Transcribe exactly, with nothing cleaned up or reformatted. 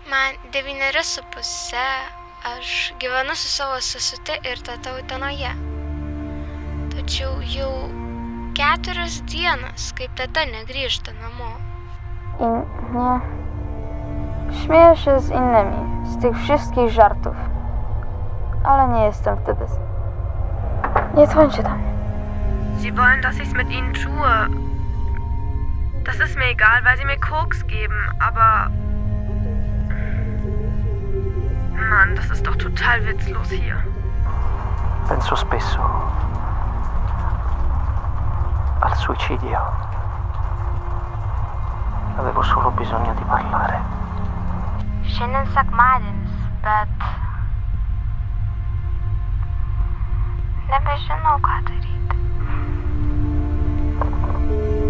Man devyneri su puse, aš gyvenu su savo sesute ir teta Utenoje. Tačiau jau keturias dienas, kaip teta negrįžta namo. I nie... Śmieję się z innymi, z tych wszystkich żartów. Ale nie jestem wtedy... Nie dzwońcie tam. Sie wollen, dass ich's mit ihnen tue. Das ist mir egal, weil sie mir Koks geben, aber... Mann, das ist doch total witzlos hier. Penso spesso al suicidio. Avevo solo bisogno di parlare. Šiandien sekmadienis, bet... Nebežinau, ką daryti.